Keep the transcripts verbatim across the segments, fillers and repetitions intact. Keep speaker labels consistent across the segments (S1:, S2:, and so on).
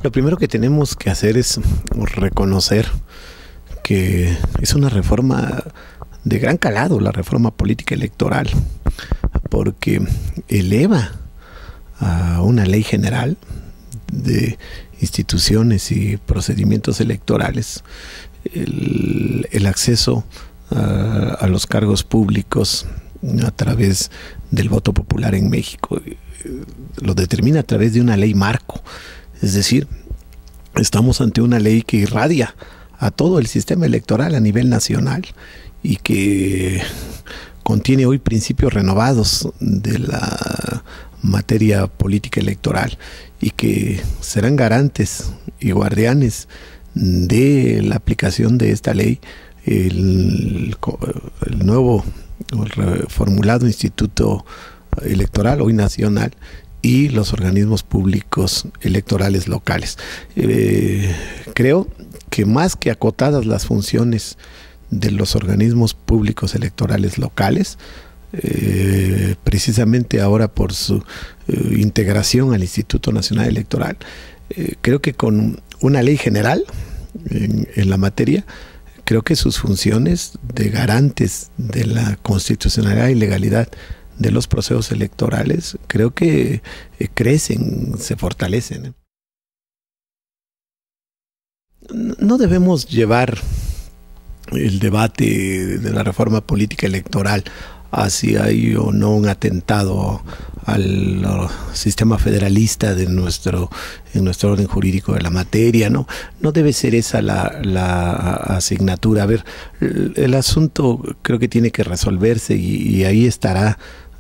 S1: Lo primero que tenemos que hacer es reconocer que es una reforma de gran calado, la reforma política electoral, porque eleva a una ley general de instituciones y procedimientos electorales el, el acceso a, a los cargos públicos a través del voto popular en México. Lo determina a través de una ley marco, es decir, estamos ante una ley que irradia a todo el sistema electoral a nivel nacional y que contiene hoy principios renovados de la materia política electoral y que serán garantes y guardianes de la aplicación de esta ley. El, el nuevo el reformulado Instituto Electoral, hoy nacional, y los organismos públicos electorales locales. Eh, creo que más que acotadas las funciones de los organismos públicos electorales locales, eh, precisamente ahora por su eh, integración al Instituto Nacional Electoral, eh, creo que con una ley general en, en la materia, creo que sus funciones de garantes de la constitucionalidad y legalidad de los procesos electorales, creo que eh, crecen, se fortalecen. No debemos llevar el debate de la reforma política electoral hacia hay o no un atentado al uh, sistema federalista de nuestro en nuestro orden jurídico de la materia. No, no debe ser esa la, la asignatura. A ver, el, el asunto creo que tiene que resolverse y, y ahí estará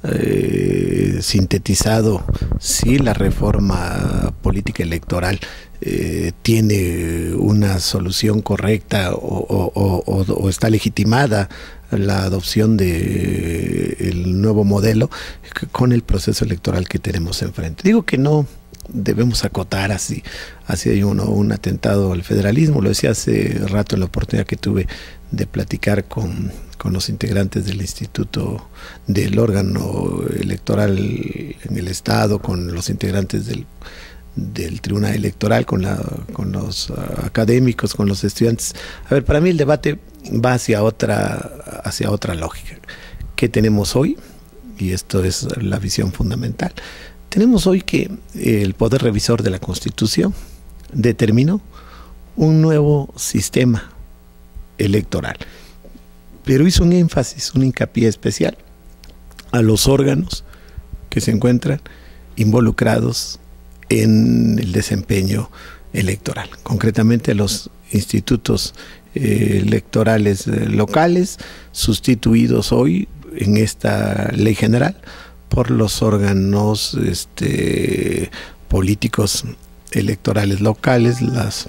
S1: eh, sintetizado si la reforma política electoral Eh, tiene una solución correcta o, o, o, o está legitimada la adopción de el nuevo modelo con el proceso electoral que tenemos enfrente. Digo que no debemos acotar así, así hay uno, un atentado al federalismo. Lo decía hace rato en la oportunidad que tuve de platicar con, con los integrantes del instituto, del órgano electoral en el estado, con los integrantes del del Tribunal Electoral, con, la, con los uh, académicos, con los estudiantes. A ver, para mí el debate va hacia otra, hacia otra lógica. ¿Qué tenemos hoy? Y esto es la visión fundamental. Tenemos hoy que el Poder Revisor de la Constitución determinó un nuevo sistema electoral, pero hizo un énfasis, un hincapié especial a los órganos que se encuentran involucrados en el desempeño electoral, concretamente los institutos eh, electorales eh, locales, sustituidos hoy en esta ley general por los órganos este, políticos electorales locales, las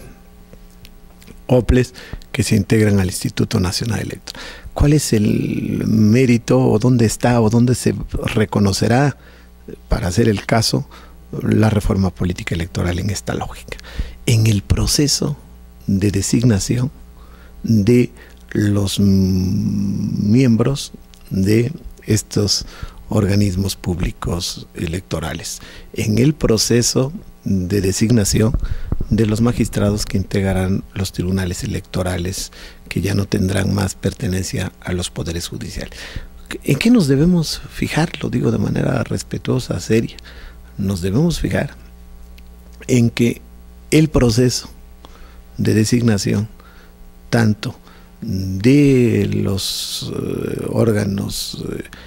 S1: O P L Es que se integran al Instituto Nacional Electoral. ¿Cuál es el mérito o dónde está o dónde se reconocerá, para hacer el caso, la reforma política electoral en esta lógica? En el proceso de designación de los miembros de estos organismos públicos electorales, en el proceso de designación de los magistrados que integrarán los tribunales electorales, que ya no tendrán más pertenencia a los poderes judiciales. ¿En qué nos debemos fijar? Lo digo de manera respetuosa, seria. Nos debemos fijar en que el proceso de designación tanto de los eh, órganos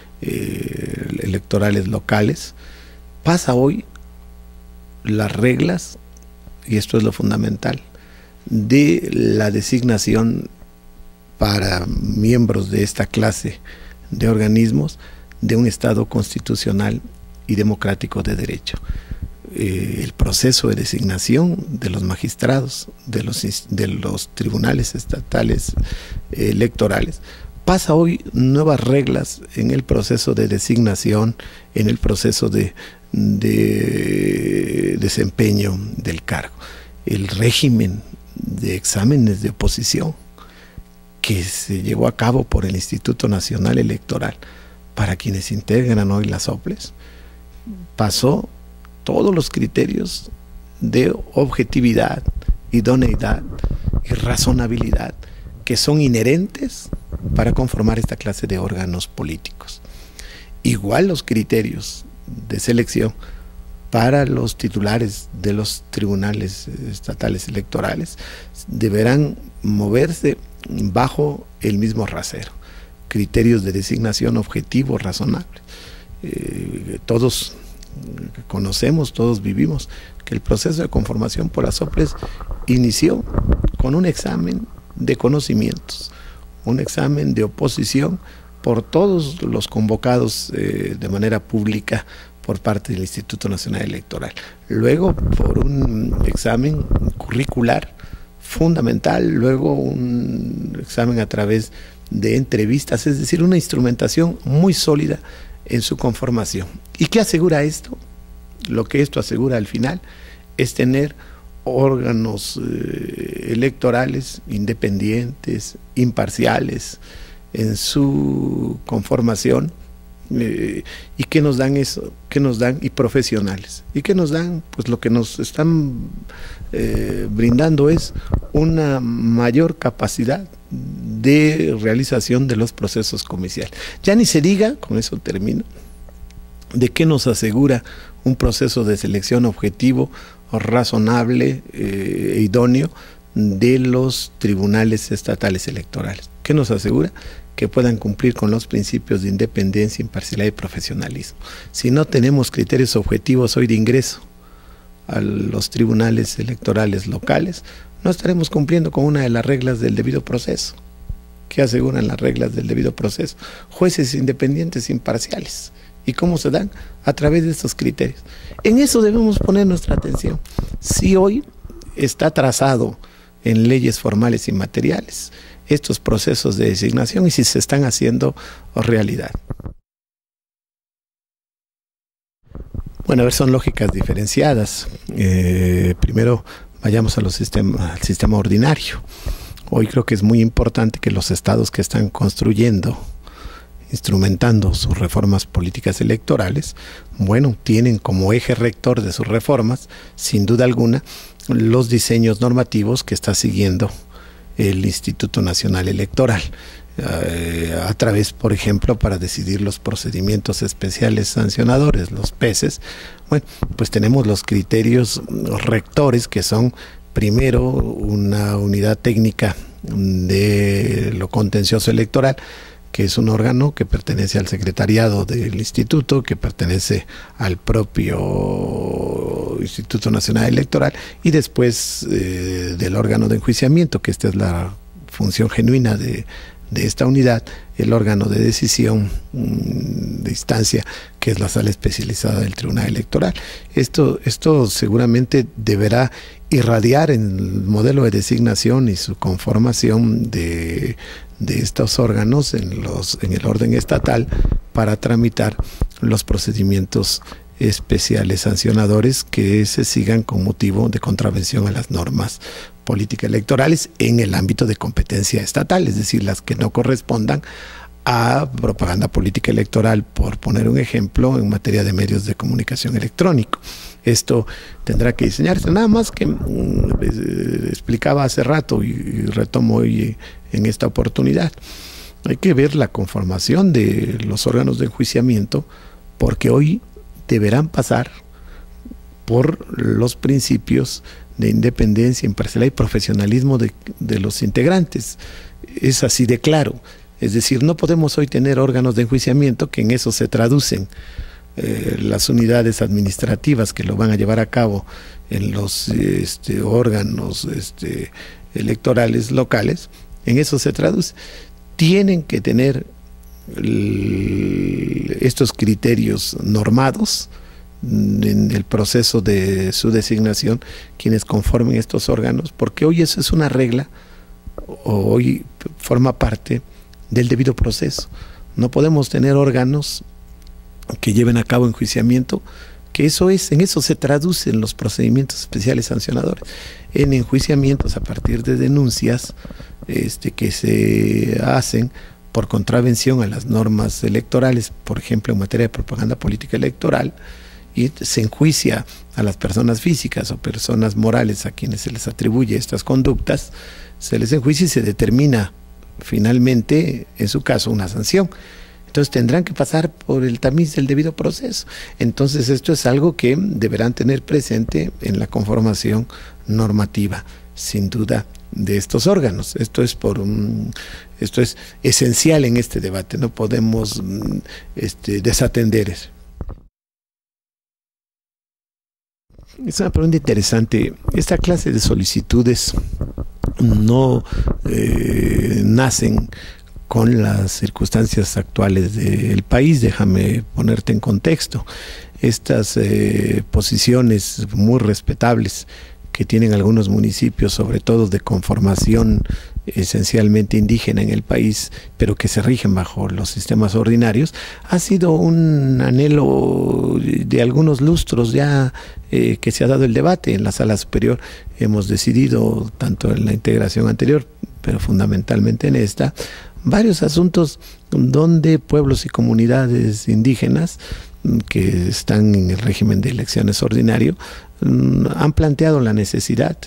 S1: eh, electorales locales pasa hoy las reglas, y esto es lo fundamental, de la designación para miembros de esta clase de organismos de un Estado constitucional y democrático de derecho. Eh, el proceso de designación de los magistrados de los, de los tribunales estatales eh, electorales pasa hoy nuevas reglas en el proceso de designación, en el proceso de, de desempeño del cargo. El régimen de exámenes de oposición que se llevó a cabo por el Instituto Nacional Electoral para quienes integran hoy las O P L Es, pasó todos los criterios de objetividad, idoneidad y razonabilidad que son inherentes para conformar esta clase de órganos políticos. Igual los criterios de selección para los titulares de los tribunales estatales electorales deberán moverse bajo el mismo rasero. Criterios de designación objetivos, razonables. Eh, todos conocemos, todos vivimos que el proceso de conformación por las OPLES inició con un examen de conocimientos, un examen de oposición por todos los convocados eh, de manera pública por parte del Instituto Nacional Electoral. Luego por un examen curricular fundamental, luego un examen a través de entrevistas, es decir, una instrumentación muy sólida en su conformación. ¿Y qué asegura esto? Lo que esto asegura al final es tener órganos eh, electorales independientes, imparciales en su conformación, eh, y que nos dan eso, que nos dan, y profesionales, y que nos dan, pues lo que nos están eh, brindando es una mayor capacidad de realización de los procesos comiciales. Ya ni se diga, con eso termino, de qué nos asegura un proceso de selección objetivo, razonable eh, e idóneo de los tribunales estatales electorales. ¿Qué nos asegura? Que puedan cumplir con los principios de independencia, imparcialidad y profesionalismo. Si no tenemos criterios objetivos hoy de ingreso a los tribunales electorales locales, no estaremos cumpliendo con una de las reglas del debido proceso. ¿Qué aseguran las reglas del debido proceso? Jueces independientes, imparciales. ¿Y cómo se dan? A través de estos criterios. En eso debemos poner nuestra atención. Si hoy está trazado en leyes formales y materiales estos procesos de designación y si se están haciendo realidad. Bueno, a ver, son lógicas diferenciadas. Eh, primero, vayamos a los sistema, al sistema ordinario. Hoy creo que es muy importante que los estados que están construyendo, instrumentando sus reformas políticas electorales, bueno, tienen como eje rector de sus reformas, sin duda alguna, los diseños normativos que está siguiendo el Instituto Nacional Electoral, eh, a través, por ejemplo, para decidir los procedimientos especiales sancionadores, los P E C Es. Bueno, pues tenemos los criterios rectores que son, primero, una unidad técnica de lo contencioso electoral, que es un órgano que pertenece al secretariado del instituto, que pertenece al propio Instituto Nacional Electoral, y después eh, del órgano de enjuiciamiento, que esta es la función genuina de, de esta unidad, el órgano de decisión mmm, de instancia, que es la sala especializada del Tribunal Electoral. Esto, esto seguramente deberá irradiar en el modelo de designación y su conformación de, de estos órganos en, los, en el orden estatal para tramitar los procedimientos especiales sancionadores que se sigan con motivo de contravención a las normas políticas electorales en el ámbito de competencia estatal, es decir, las que no correspondan a propaganda política electoral, por poner un ejemplo, en materia de medios de comunicación electrónico. Esto tendrá que diseñarse, nada más que mmm, eh, explicaba hace rato y, y retomo hoy en esta oportunidad. Hay que ver la conformación de los órganos de enjuiciamiento, porque hoy deberán pasar por los principios de independencia, imparcialidad y profesionalismo de, de los integrantes. Es así de claro. Es decir, no podemos hoy tener órganos de enjuiciamiento que en eso se traducen eh, las unidades administrativas que lo van a llevar a cabo en los este, órganos este, electorales locales, en eso se traduce. Tienen que tener el, estos criterios normados en el proceso de su designación, quienes conformen estos órganos, porque hoy eso es una regla, o hoy forma parte del debido proceso. No podemos tener órganos que lleven a cabo enjuiciamiento, que eso es, en eso se traducen los procedimientos especiales sancionadores, en enjuiciamientos a partir de denuncias este, que se hacen por contravención a las normas electorales, por ejemplo en materia de propaganda política electoral, y se enjuicia a las personas físicas o personas morales a quienes se les atribuye estas conductas, se les enjuicia y se determina finalmente, en su caso, una sanción. Entonces tendrán que pasar por el tamiz del debido proceso. Entonces esto es algo que deberán tener presente en la conformación normativa, sin duda, de estos órganos. Esto es por un, esto es esencial en este debate, no podemos este, desatender eso. Es una pregunta interesante. Esta clase de solicitudes no eh, nacen con las circunstancias actuales del país. Déjame ponerte en contexto. Estas eh, posiciones muy respetables que tienen algunos municipios, sobre todo de conformación esencialmente indígena en el país, pero que se rigen bajo los sistemas ordinarios, ha sido un anhelo de algunos lustros ya eh, que se ha dado el debate. En la sala superior hemos decidido, tanto en la integración anterior, pero fundamentalmente en esta, varios asuntos donde pueblos y comunidades indígenas que están en el régimen de elecciones ordinario han planteado la necesidad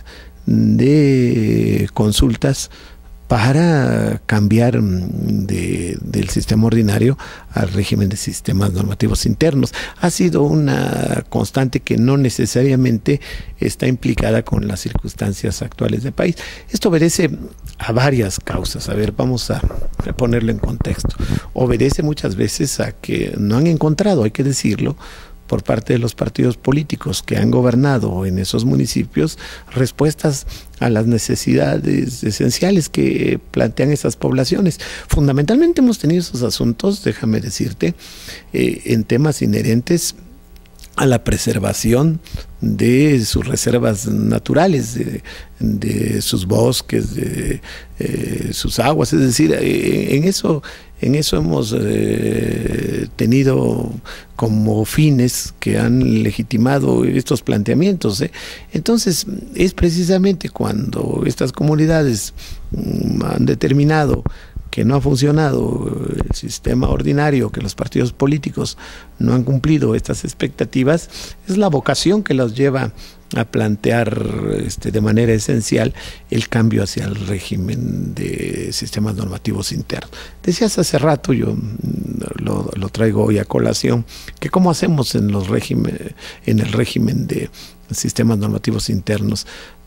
S1: de consultas para cambiar de, del sistema ordinario al régimen de sistemas normativos internos. Ha sido una constante que no necesariamente está implicada con las circunstancias actuales del país. Esto obedece a varias causas. A ver, vamos a ponerlo en contexto. Obedece muchas veces a que no han encontrado, hay que decirlo, por parte de los partidos políticos que han gobernado en esos municipios, respuestas a las necesidades esenciales que plantean esas poblaciones. Fundamentalmente hemos tenido esos asuntos, déjame decirte, eh, en temas inherentes a la preservación de sus reservas naturales, de, de sus bosques, de eh, sus aguas. Es decir, eh, en eso en eso hemos eh, tenido como fines que han legitimado estos planteamientos, ¿eh? Entonces, es precisamente cuando estas comunidades mm, han determinado que no ha funcionado el sistema ordinario, que los partidos políticos no han cumplido estas expectativas, es la vocación que los lleva a plantear este, de manera esencial el cambio hacia el régimen de sistemas normativos internos. Decías hace rato, yo lo, lo traigo hoy a colación, que cómo hacemos en, los régimen, en el régimen de sistemas normativos internos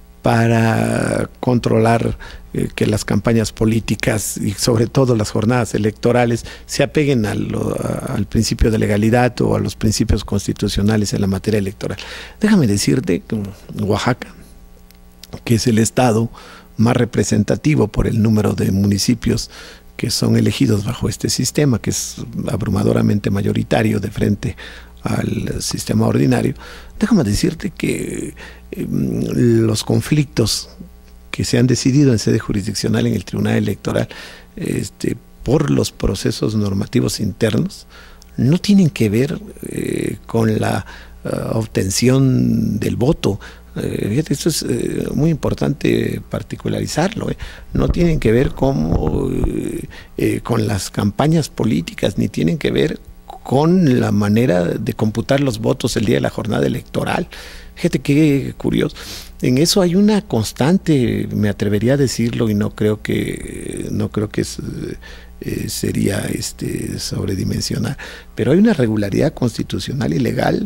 S1: para controlar eh, que las campañas políticas y sobre todo las jornadas electorales se apeguen a lo, a, al principio de legalidad o a los principios constitucionales en la materia electoral. Déjame decirte que Oaxaca, que es el estado más representativo por el número de municipios que son elegidos bajo este sistema, que es abrumadoramente mayoritario de frente al sistema ordinario, déjame decirte que eh, los conflictos que se han decidido en sede jurisdiccional en el Tribunal Electoral este, por los procesos normativos internos no tienen que ver eh, con la uh, obtención del voto. Eh, fíjate, esto es eh, muy importante particularizarlo, eh. No tienen que ver con, eh, eh, con las campañas políticas, ni tienen que ver con la manera de computar los votos el día de la jornada electoral. Fíjate qué curioso. En eso hay una constante, me atrevería a decirlo, y no creo que no creo que es, eh, sería este sobredimensionar, pero hay una regularidad constitucional y legal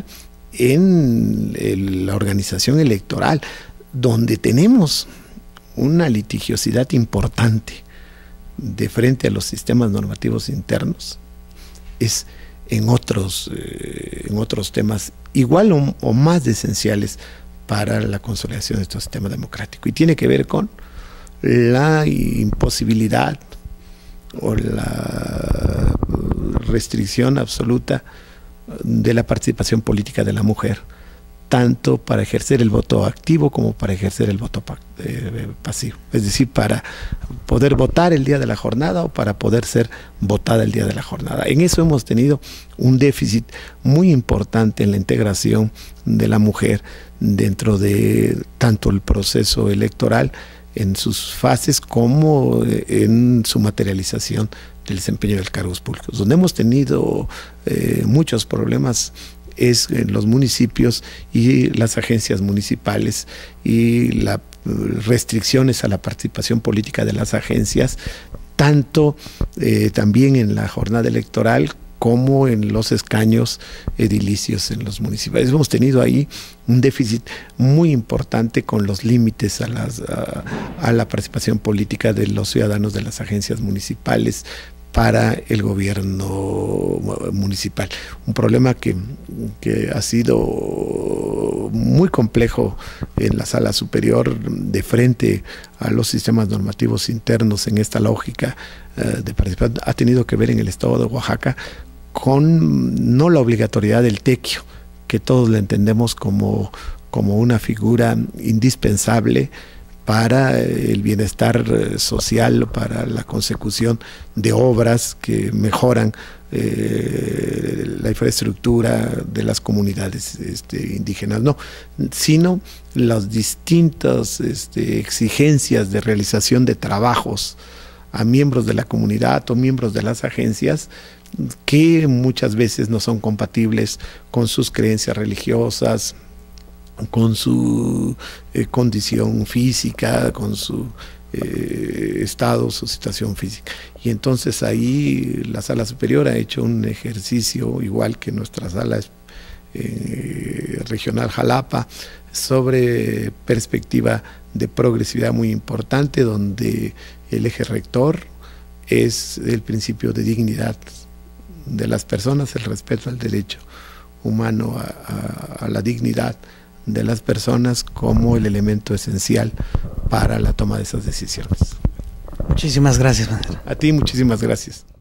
S1: en el, la organización electoral, donde tenemos una litigiosidad importante de frente a los sistemas normativos internos. Es en otros, eh, en otros temas igual o, o más esenciales para la consolidación de nuestro sistema democrático. Y tiene que ver con la imposibilidad o la restricción absoluta de la participación política de la mujer, tanto para ejercer el voto activo como para ejercer el voto eh, pasivo. Es decir, para poder votar el día de la jornada o para poder ser votada el día de la jornada. En eso hemos tenido un déficit muy importante en la integración de la mujer dentro de tanto el proceso electoral en sus fases como en su materialización del desempeño de los cargos públicos, donde hemos tenido eh, muchos problemas es en los municipios y las agencias municipales, y las restricciones a la participación política de las agencias, tanto eh, también en la jornada electoral como en los escaños edilicios en los municipios. Hemos tenido ahí un déficit muy importante con los límites a, las, a, a la participación política de los ciudadanos de las agencias municipales para el gobierno municipal. Un problema que, que ha sido muy complejo en la sala superior de frente a los sistemas normativos internos en esta lógica uh, de participación. Ha tenido que ver en el estado de Oaxaca con no la obligatoriedad del tequio, que todos le entendemos como, como una figura indispensable para el bienestar social, para la consecución de obras que mejoran eh, la infraestructura de las comunidades este, indígenas, no, sino las distintas este, exigencias de realización de trabajos a miembros de la comunidad o miembros de las agencias, que muchas veces no son compatibles con sus creencias religiosas, con su eh, condición física, con su eh, estado, su situación física. Y entonces ahí la sala superior ha hecho un ejercicio, igual que nuestra sala eh, regional Jalapa, sobre perspectiva de progresividad muy importante, donde el eje rector es el principio de dignidad de las personas, el respeto al derecho humano a, a, a la dignidad de las personas como el elemento esencial para la toma de esas decisiones.
S2: Muchísimas gracias, maestro.
S1: A ti muchísimas gracias.